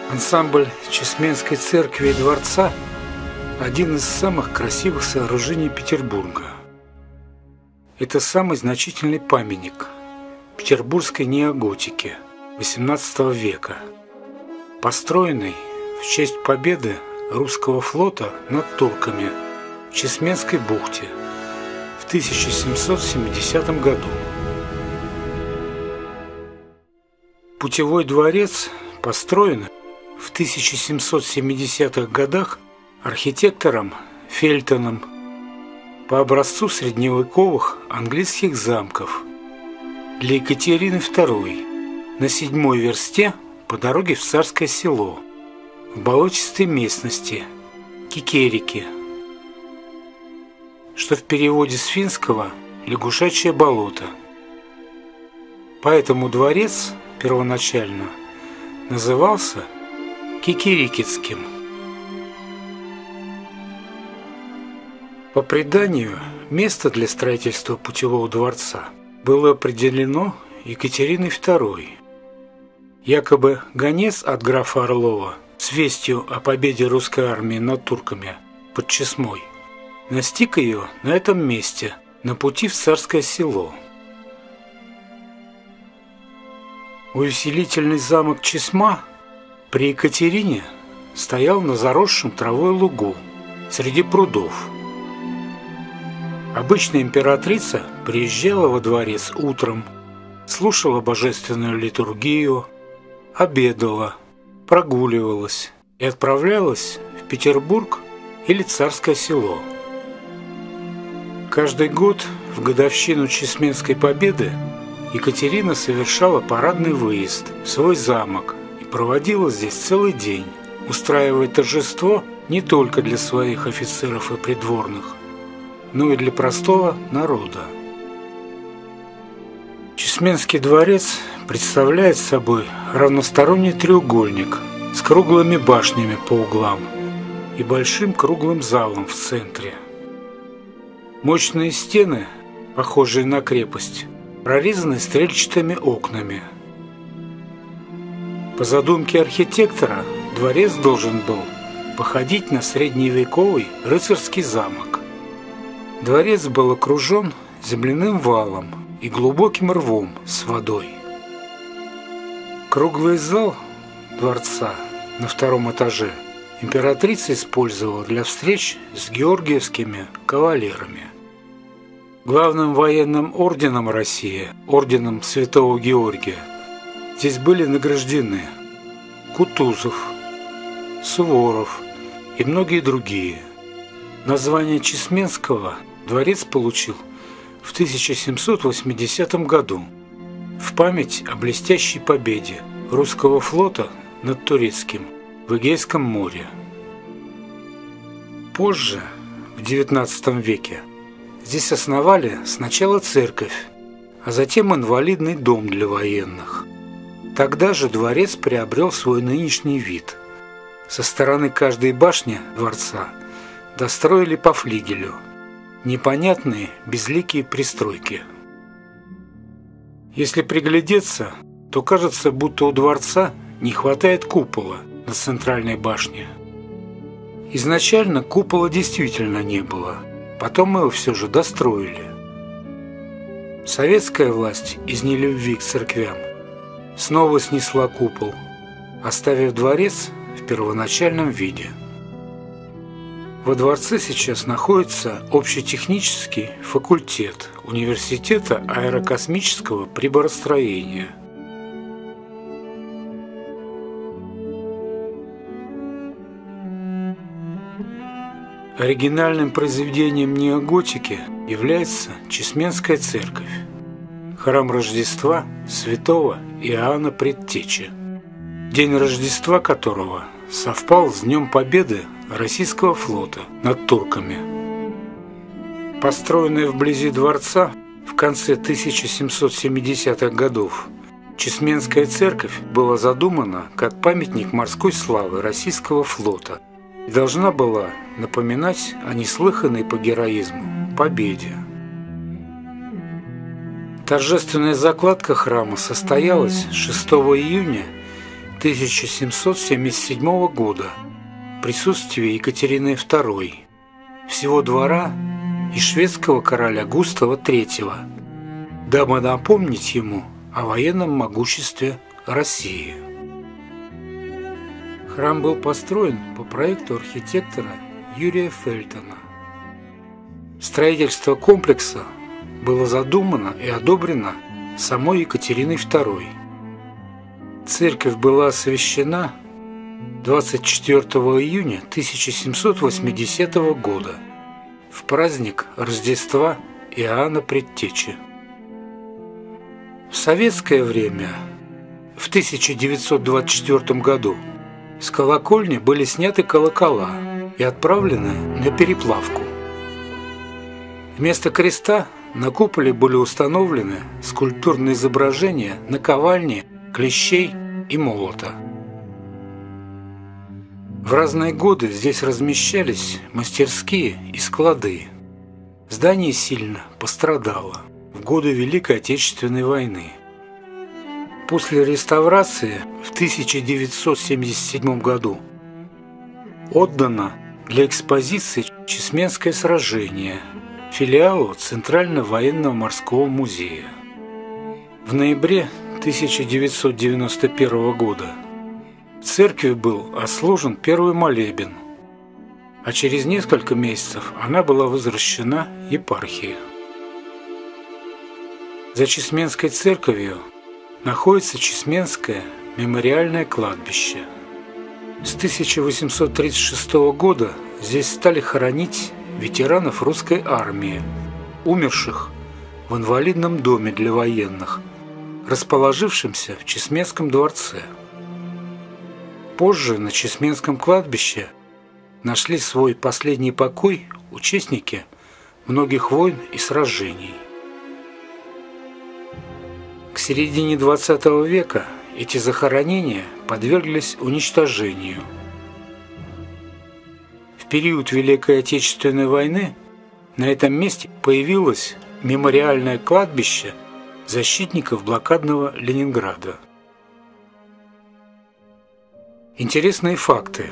Ансамбль Чесменской церкви и дворца – один из самых красивых сооружений Петербурга. Это самый значительный памятник петербургской неоготики XVIII века, построенный в честь победы русского флота над турками в Чесменской бухте в 1770 году. Путевой дворец построен в 1770-х годах архитектором Фельтоном по образцу средневековых английских замков для Екатерины II на 7-й версте по дороге в Царское Село в болотистой местности Кикерики, что в переводе с финского «лягушачье болото». Поэтому дворец первоначально назывался Кикирикицким. По преданию, место для строительства путевого дворца было определено Екатериной II. Якобы гонец от графа Орлова с вестью о победе русской армии над турками под Чесмой настиг ее на этом месте, на пути в Царское Село. Увеселительный замок Чесма при Екатерине стоял на заросшем травой лугу среди прудов. Обычно императрица приезжала во дворец утром, слушала божественную литургию, обедала, прогуливалась и отправлялась в Петербург или Царское Село. Каждый год в годовщину Чесменской победы Екатерина совершала парадный выезд в свой замок и проводила здесь целый день, устраивая торжество не только для своих офицеров и придворных, но и для простого народа. Чесменский дворец представляет собой равносторонний треугольник с круглыми башнями по углам и большим круглым залом в центре. Мощные стены, похожие на крепость, прорезаны стрельчатыми окнами. По задумке архитектора, дворец должен был походить на средневековый рыцарский замок. Дворец был окружен земляным валом и глубоким рвом с водой. Круглый зал дворца на 2-м этаже императрица использовала для встреч с георгиевскими кавалерами. Главным военным орденом России, орденом Святого Георгия, здесь были награждены Кутузов, Суворов и многие другие. Название Чесменского дворец получил в 1780 году в память о блестящей победе русского флота над турецким в Эгейском море. Позже, в XIX веке, здесь основали сначала церковь, а затем инвалидный дом для военных. Тогда же дворец приобрел свой нынешний вид. Со стороны каждой башни дворца достроили по флигелю непонятные безликие пристройки. Если приглядеться, то кажется, будто у дворца не хватает купола на центральной башне. Изначально купола действительно не было, потом его все же достроили. Советская власть из нелюбви к церквям снова снесла купол, оставив дворец в первоначальном виде. Во дворце сейчас находится общетехнический факультет Университета аэрокосмического приборостроения. Оригинальным произведением неоготики является Чесменская церковь, храм Рождества святого Иоанна Предтечи, день Рождества которого совпал с Днем Победы российского флота над турками. Построенная вблизи дворца в конце 1770-х годов, Чесменская церковь была задумана как памятник морской славы российского флота и должна была напоминать о неслыханной по героизму победе. Торжественная закладка храма состоялась 6 июня 1777 года в присутствии Екатерины II, всего двора и шведского короля Густава III, дабы напомнить ему о военном могуществе России. Храм был построен по проекту архитектора Юрия Фельтона. Строительство комплекса было задумано и одобрено самой Екатериной II. Церковь была освящена 24 июня 1780 года в праздник Рождества Иоанна Предтечи. В советское время, в 1924 году, с колокольни были сняты колокола и отправлены на переплавку. Вместо креста на куполе были установлены скульптурные изображения наковальни, клещей и молота. В разные годы здесь размещались мастерские и склады. Здание сильно пострадало в годы Великой Отечественной войны. После реставрации в 1977 году отдано для экспозиции Чесменское сражение филиалу Центрального военного морского музея. В ноябре 1991 года в церкви был отслужен первый молебен, а через несколько месяцев она была возвращена епархии. За Чесменской церковью находится Чесменское мемориальное кладбище. С 1836 года здесь стали хоронить ветеранов русской армии, умерших в инвалидном доме для военных, расположившемся в Чесменском дворце. Позже на Чесменском кладбище нашли свой последний покой участники многих войн и сражений. К середине XX века эти захоронения подверглись уничтожению. В период Великой Отечественной войны на этом месте появилось мемориальное кладбище защитников блокадного Ленинграда. Интересные факты.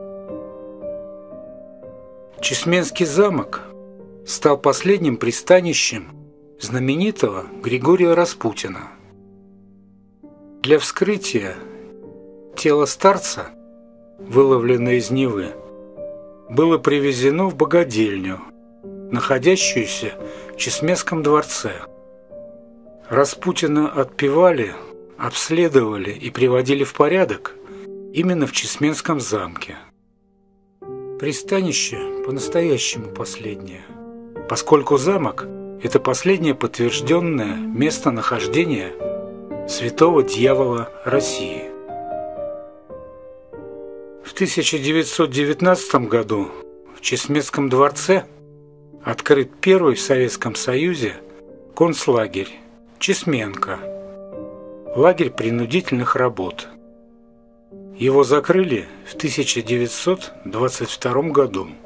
Чесменский замок стал последним пристанищем знаменитого Григория Распутина. Для вскрытия тело старца, выловленное из Невы, было привезено в богадельню, находящуюся в Чесменском дворце. Распутина отпевали, обследовали и приводили в порядок именно в Чесменском замке. Пристанище по-настоящему последнее, поскольку замок – это последнее подтвержденное местонахождение святого дьявола России. В 1919 году в Чесменском дворце открыт первый в Советском Союзе концлагерь Чесменка, лагерь принудительных работ. Его закрыли в 1922 году.